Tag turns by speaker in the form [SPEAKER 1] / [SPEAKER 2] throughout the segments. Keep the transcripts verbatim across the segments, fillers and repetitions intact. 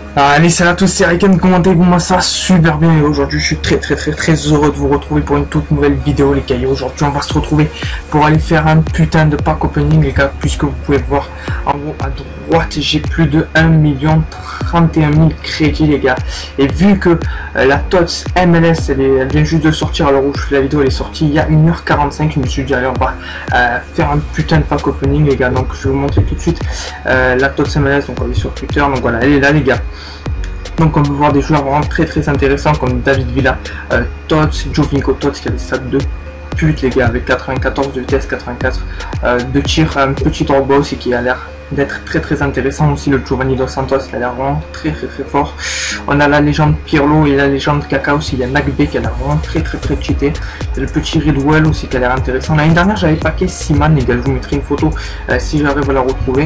[SPEAKER 1] Allez, salut à tous, c'est Riken, commentez-vous, moi ça va super bien et aujourd'hui je suis très très très très heureux de vous retrouver pour une toute nouvelle vidéo les gars. Et aujourd'hui on va se retrouver pour aller faire un putain de pack opening les gars, puisque vous pouvez voir en haut à droite j'ai plus de un million trente et un mille crédits les gars. Et vu que euh, la T O T S M L S elle, est, elle vient juste de sortir à l'heure où je fais la vidéo, elle est sortie il y a une heure quarante-cinq, je me suis dit allez on va euh, faire un putain de pack opening les gars. Donc je vais vous montrer tout de suite euh, la T O T S M L S, donc on est sur Twitter, donc voilà elle est là les gars. Donc on peut voir des joueurs vraiment très très intéressants comme David Villa, euh, T O T S, Jovinko T O T S qui a des stats de pute les gars avec quatre-vingt-quatorze de vitesse, quatre-vingt-quatre euh, de tir, un petit Drogba aussi qui a l'air d'être très très intéressant aussi, le Giovanni Dos Santos il a l'air vraiment très très très fort. On a la légende Pirlo et la légende Kaka aussi, il y a Nagbe qui a l'air vraiment très très très cheaté, le petit Ridwell aussi qui a l'air intéressant. L'année dernière j'avais packé Siman les gars, je vous mettrai une photo euh, si j'arrive à la retrouver.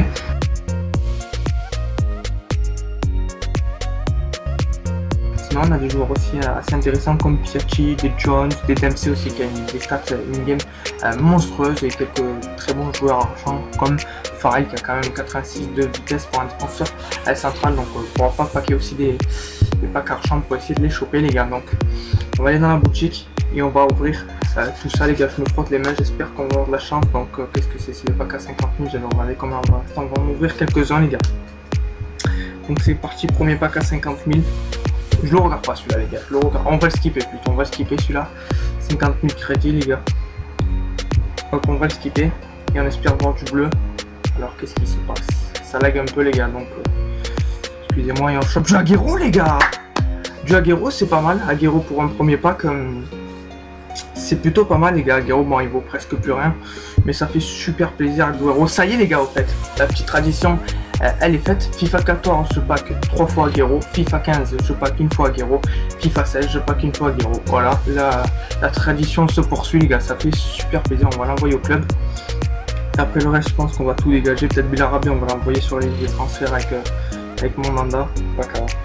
[SPEAKER 1] On a des joueurs aussi euh, assez intéressants comme Piatti, des Jones, des Dempsey aussi qui a une, des stats in-game euh, monstrueuses et quelques très bons joueurs argent comme Farrell qui a quand même quatre-vingt-six de vitesse pour un défenseur à central, donc on ne pourra pas packer aussi des, des packs argent pour essayer de les choper les gars. Donc on va aller dans la boutique et on va ouvrir euh, tout ça les gars, je me frotte les mains, j'espère qu'on va avoir de la chance. Donc euh, qu'est-ce que c'est, c'est le pack à cinquante mille, j'allais regarder comment on va, on va en ouvrir quelques-uns les gars. Donc c'est parti, premier pack à cinquante mille. Je le regarde pas celui-là les gars, je le regarde. On va le skipper plutôt, on va le skipper celui-là. cinquante mille crédits les gars. Donc on va le skipper et on espère voir du bleu. Alors qu'est-ce qui se passe? Ça lag un peu les gars, donc euh, excusez-moi. Et on chope du Agüero les gars. Du Agüero c'est pas mal, Agüero pour un premier pack. Euh, c'est plutôt pas mal les gars. Agüero bon il vaut presque plus rien, mais ça fait super plaisir. Agüero, ça y est les gars, au fait, la petite tradition euh, elle est faite. FIFA quatorze je pack trois fois Agüero, FIFA quinze je pack une fois Agüero, FIFA seize je pack une fois Agüero. Voilà, la, la tradition se poursuit les gars, ça fait super plaisir. On va l'envoyer au club. Après le reste je pense qu'on va tout dégager. Peut-être Belarabi on va l'envoyer sur les, les transferts avec, euh, avec mon mandat. Pack à...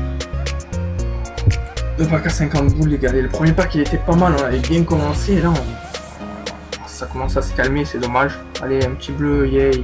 [SPEAKER 1] Le pack à cinquante boules les gars. Et le premier pack il était pas mal, on avait bien commencé et là on... ça commence à se calmer, c'est dommage. Allez, un petit bleu, yay.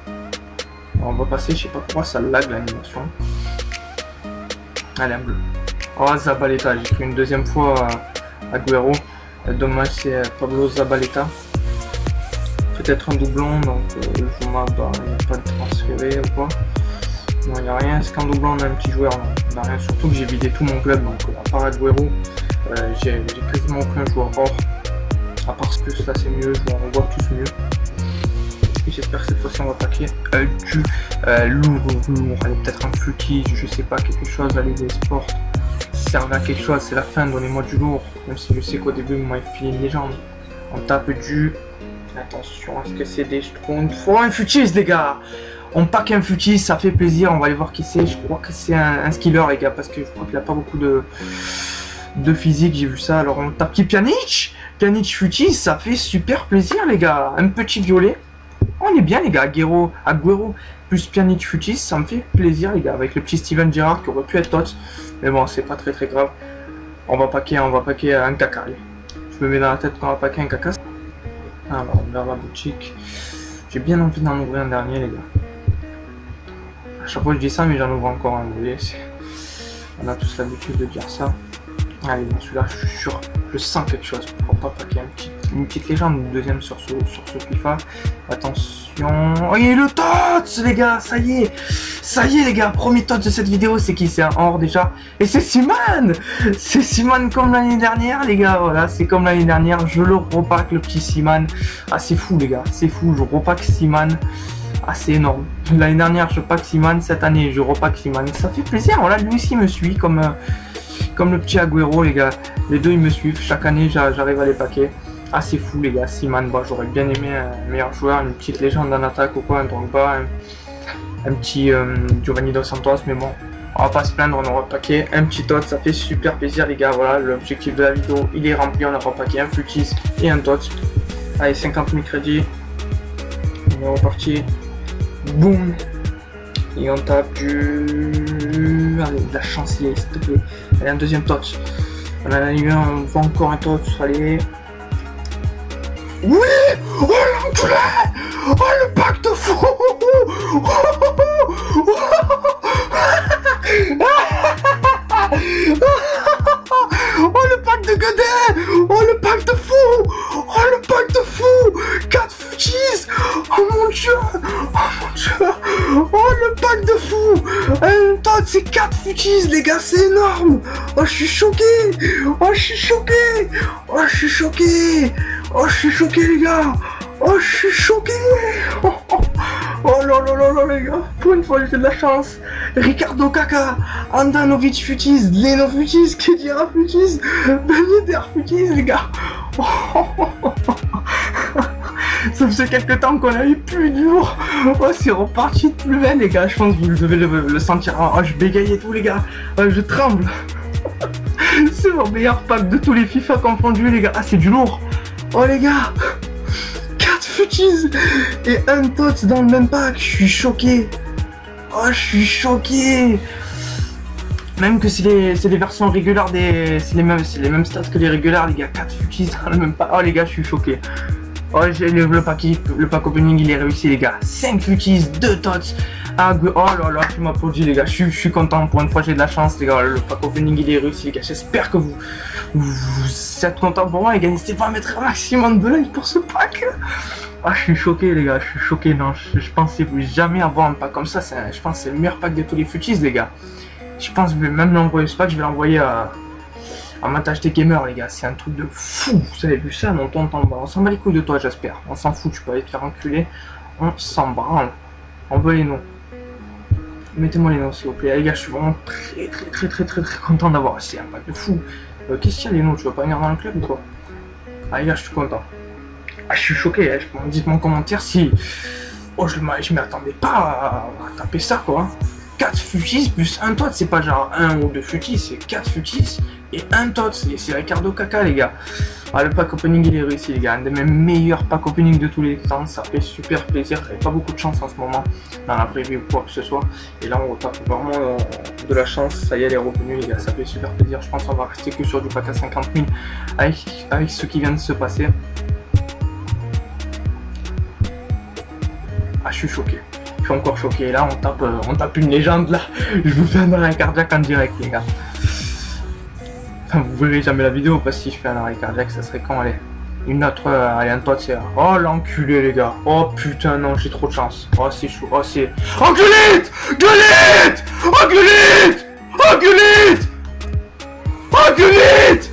[SPEAKER 1] On va passer, je sais pas pourquoi ça lag l'animation. Allez, un bleu. Oh, Zabaleta, j'ai pris une deuxième fois Agüero. Dommage, c'est Pablo Zabaleta. Peut-être un doublon, donc euh, le Juma, bah, il n'y a pas de transféré ou quoi. Non, il n'y a rien, c'est qu'un doublon, on a un petit joueur. On n'a rien, surtout que j'ai vidé tout mon club, donc à part Agüero, euh, j'ai quasiment aucun joueur or. À part ce que ça c'est mieux, on voit tous mieux. Et j'espère que cette fois-ci on va packer euh, du euh, lourd, lourd, allez peut-être un footage, je sais pas, quelque chose, allez des sports, servent à quelque chose, c'est la fin, donnez-moi du lourd, même si je sais qu'au début vous m'avez filé une légende. On tape du, attention, est-ce que c'est des schtroumpfs? Faut un footage les gars. On pack un footage, ça fait plaisir, on va aller voir qui c'est, je crois que c'est un, un skiller les gars, parce que je crois qu'il a pas beaucoup de... de physique, j'ai vu ça. Alors on tape qui Pjanic, Pjanic Futis, ça fait super plaisir les gars. Un petit violet, on est bien les gars. Agüero, Agüero plus Pjanic Futis, ça me fait plaisir les gars. Avec le petit Steven Gerrard qui aurait pu être T O T S, mais bon c'est pas très très grave. On va packer, on va packer un caca. Allez. Je me mets dans la tête qu'on va packer un caca. Alors vers la boutique, j'ai bien envie d'en ouvrir un dernier les gars. À chaque fois je dis ça mais j'en ouvre encore un, vous voyez. On a tous l'habitude de dire ça. Allez, dans celui-là, je suis sûr, je sens quelque chose. Pourquoi pas packer un petit, une petite légende, une deuxième sur ce, sur ce FIFA. Attention. Oh, il y a le T O T S, les gars, ça y est. Ça y est, les gars, premier T O T S de cette vidéo, c'est qui? C'est un or déjà. Et c'est Siman. C'est Siman comme l'année dernière, les gars. Voilà, c'est comme l'année dernière. Je le repack, le petit Siman. Ah, c'est fou, les gars, c'est fou. Je repack Siman. Ah, c'est énorme. L'année dernière, je pack Siman. Cette année, je repack Siman. Ça fait plaisir. Voilà, lui aussi me suit comme. Euh, Comme le petit Agüero les gars, les deux ils me suivent, chaque année j'arrive à les paquer. Ah c'est fou les gars, Siman, bah, j'aurais bien aimé un meilleur joueur, une petite légende en attaque ou quoi, un Drogba, un, un petit euh, Giovanni Dos Santos, mais bon, on va pas se plaindre, on aura paqué un petit T O T S, ça fait super plaisir les gars, voilà, l'objectif de la vidéo il est rempli, on a pas paqué un futis et un T O T S. Allez, cinquante mille crédits, on est reparti, boum. Et on tape du... Allez, de la chance, s'il te plaît. Allez, un deuxième T O T S. On a eu un, on voit encore un T O T S, allez. Oui. Oh l'enculé. Oh le pack de fou. Oh, oh, oh, oh. de fou. Un tot, c'est quatre futis, les gars, c'est énorme. Oh, je suis choqué. Oh, je suis choqué. Oh, je suis choqué. Oh, je suis choqué, les gars. Oh, je suis choqué. Oh, oh. Oh là là là là, les gars. Pour une fois, j'ai de la chance. Ricardo Caca, Andanovic futis, Leno futis, Kedira futis, Ben Yedder futis, les gars. Oh, oh, oh, oh. Ça faisait quelques temps qu'on avait plus de lourd. Oh, c'est reparti de plus belle, les gars. Je pense que vous devez le, le sentir. Oh, je bégaye et tout, les gars. Oh, je tremble. C'est mon meilleur pack de tous les FIFA confondus, les gars. Ah, c'est du lourd. Oh, les gars. quatre futis et un tot dans le même pack. Je suis choqué. Oh, je suis choqué. Même que c'est les, les versions régulières des... C'est les, mêmes, les mêmes stats que les régulières, les gars. quatre futis dans le même pack. Oh, les gars, je suis choqué. Oh, j'ai le, le pack le pack opening, il est réussi, les gars. cinq futis, deux tots. Ah, oh là là, tu m'applaudis, les gars. Je suis, je suis content. Pour une fois, j'ai de la chance, les gars. Le pack opening, il est réussi, les gars. J'espère que vous, vous, vous êtes contents pour moi, les gars. N'hésitez pas à mettre un maximum de likes pour ce pack. Ah, je suis choqué, les gars. Je suis choqué. Non, je, je pensais jamais avoir un pack comme ça. Un, je pense que c'est le meilleur pack de tous les futis, les gars. Je pense que je vais même l'envoyer ce pack. Je vais l'envoyer à. À ma tâche des gamers, les gars, c'est un truc de fou. Vous avez vu ça? Non, ton on s'en bat les couilles de toi, j'espère. On s'en fout, tu peux aller te faire enculer. On s'en branle. On veut les noms. Mettez-moi les noms, s'il vous plaît. Les gars, je suis vraiment très, très, très, très, très, très content d'avoir. C'est un pack de fou. Euh, Qu'est-ce qu'il y a, les noms? Tu vas pas venir dans le club ou quoi? Ah, les gars, je suis content. Ah, je suis choqué. Hein. Dites-moi en commentaire si. Oh, je m'y attendais pas à, à taper ça, quoi. quatre futis plus un tot, c'est pas genre un ou deux futis, c'est quatre futis et un tot, c'est Ricardo Caca, les gars. Ah, le pack opening il est réussi, les gars, un de mes meilleurs pack opening de tous les temps, ça fait super plaisir. J'avais pas beaucoup de chance en ce moment dans la preview ou quoi que ce soit, et là on tape vraiment euh, de la chance. Ça y est, elle est revenue, les gars, ça fait super plaisir. Je pense qu'on va rester que sur du pack à cinquante mille avec, avec ce qui vient de se passer. Ah, je suis choqué. Je suis encore choqué. Là, on tape, euh, on tape une légende. Là, je vous fais un arrêt cardiaque en direct, les gars. Enfin, vous verrez jamais la vidéo parce que si je fais un arrêt cardiaque, ça serait quand elle est une autre. Euh, allez, un toi, c'est. Oh, l'enculé, les gars. Oh putain, non, j'ai trop de chance. Oh, c'est chaud. Oh, c'est. Oh, Gullit! Gullit! Oh, Gullit! Oh, Gullit! Oh, Gullit!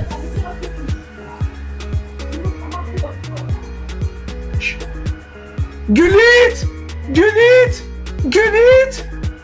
[SPEAKER 1] Gullit! Gullit! Gullit!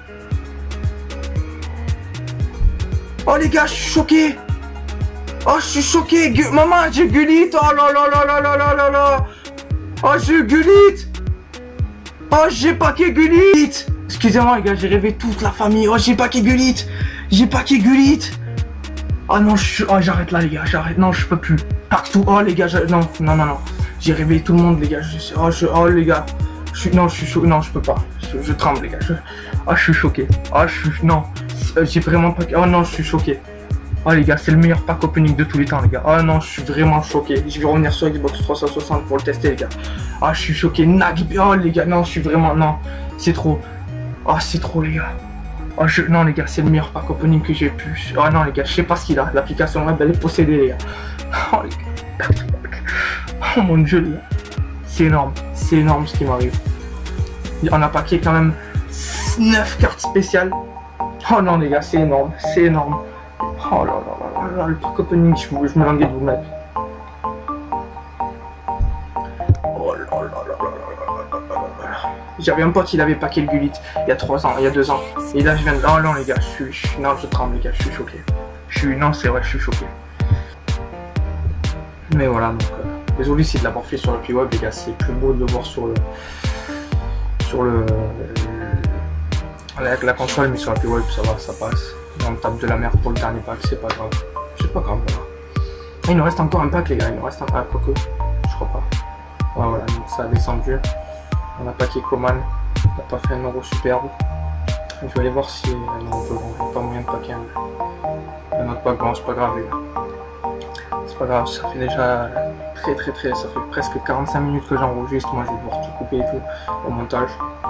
[SPEAKER 1] Oh les gars, je suis choqué! Oh, je suis choqué! Gu Maman, j'ai Gullit! Oh là là là là là là là là! Oh, j'ai Gullit! Oh, j'ai paqué Gullit! Excusez-moi les gars, j'ai rêvé toute la famille. Oh, j'ai paqué Gullit! J'ai paqué Gullit! Oh non, je suis... Oh, j'arrête là les gars, j'arrête. Non, je peux plus. Partout. Oh les gars, je... non, non, non, non. J'ai rêvé tout le monde les gars. Je... Oh, je... oh les gars. Je suis... Non, je suis choqué. Non, je peux pas. Je, je tremble, les gars. Je... Oh, je suis choqué. Oh, je suis... Non. J'ai vraiment pas... Oh, non, je suis choqué. Oh, les gars, c'est le meilleur pack opening de tous les temps, les gars. Oh, non, je suis vraiment choqué. Je vais revenir sur Xbox trois cent soixante pour le tester, les gars. Oh, je suis choqué. Nag... Oh, les gars, non, je suis vraiment... Non. C'est trop. Oh, c'est trop, les gars. Oh, je... Non, les gars, c'est le meilleur pack opening que j'ai pu... Oh, non, les gars, je sais pas ce qu'il a. L'application web, elle est possédée, les gars. Oh, les gars. Oh, mon Dieu, les gars. C'est énorme. C'est énorme ce qui m'arrive. On a paqué quand même neuf cartes spéciales. Oh non les gars, c'est énorme, c'est énorme. Oh là là là là, le pack opening, je, je me languais de vous mettre. Oh là là là là là là là. J'avais un pote, il avait paqué le Gullit il y a trois ans, il y a deux ans. Et là je viens de... Oh non les gars, je suis... Je... Non, je tremble les gars, je suis choqué. Je suis... Non, c'est vrai, je suis choqué. Mais voilà, donc... Euh... Désolé si de l'avoir fait sur l'appli web, les gars, c'est plus beau de le voir sur le... Sur le... Avec la console, mais sur l'appli web, ça va, ça passe. On tape de la merde pour le dernier pack, c'est pas grave. C'est pas grave, voilà. Il nous reste encore un pack, les gars, il nous reste un pack, quoique, je crois pas. Ouais, voilà, donc ça a descendu. On a paqué Coman, on n'a pas fait un euro superbe. Je vais aller voir si... Non, on peut pas moyen de paquer un, un autre pack, bon, c'est pas grave, les gars. C'est pas grave, ça fait déjà très très très, ça fait presque quarante-cinq minutes que j'enregistre, moi je vais devoir tout couper et tout au montage.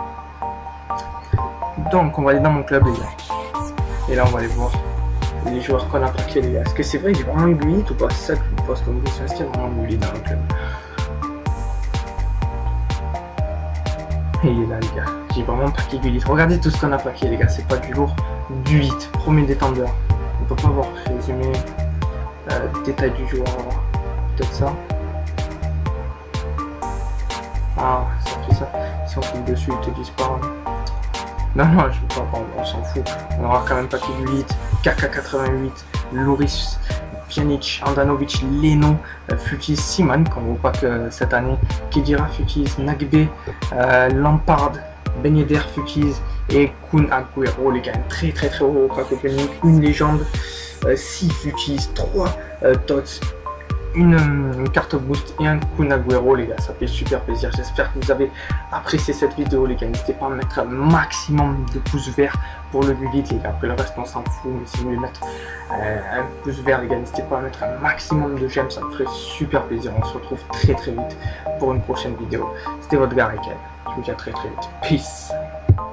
[SPEAKER 1] Donc on va aller dans mon club les gars. Et là on va aller voir les joueurs qu'on a paqués les gars. Est-ce que c'est vrai qu'il y a vraiment eu Gullit ou pas? C'est ça que je me pose comme question, est-ce qu'il y a vraiment Gullit dans le club? Et il est là les gars, dis vraiment paquet d'huile. Regardez tout ce qu'on a paqué, les gars, c'est pas du lourd, du huit, premier détendeur. On peut pas voir résumé, euh, détail du joueur, peut-être ça. Ah, ça fait ça. Si on clique dessus, ils te disent pas. Non, non, je veux pas, bon, on s'en fout. On aura quand même paquet du huit, K K quatre-vingt-huit, Loris, Pjanic, Andanovic, Leno, euh, Futis, Siman, qu'on voit pas que cette année, Kedira, Futis, Nagbe, euh, Lampard, Ben Yedder, Futis et Kun Agüero, les gars, très très très haut pack opening, une légende, euh, six Futis, trois euh, Tots, une, une carte boost et un Kun Agüero, les gars, ça fait super plaisir. J'espère que vous avez apprécié cette vidéo, les gars. N'hésitez pas à mettre un maximum de pouces verts pour le huit, les gars. Après le reste, on s'en fout, mais c'est mieux de mettre euh, un pouce vert, les gars. N'hésitez pas à mettre un maximum de j'aime, ça me ferait super plaisir. On se retrouve très très vite pour une prochaine vidéo. C'était votre gars, Raquel. Je vous dis à très très vite. Peace.